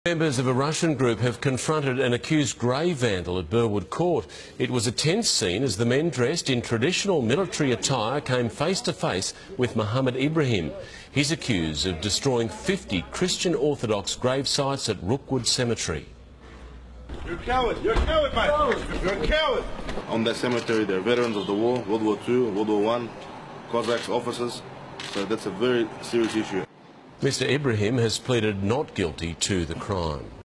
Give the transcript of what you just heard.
Members of a Russian group have confronted an accused grave vandal at Burwood Court. It was a tense scene as the men dressed in traditional military attire came face to face with Mohammed Ibrahim. He's accused of destroying 50 Christian Orthodox grave sites at Rookwood Cemetery. You're a coward. You're a coward, mate. You're a coward. On that cemetery, there are veterans of the war, World War II, World War I, Cossacks officers. So that's a very serious issue. Mr Ibrahim has pleaded not guilty to the crime.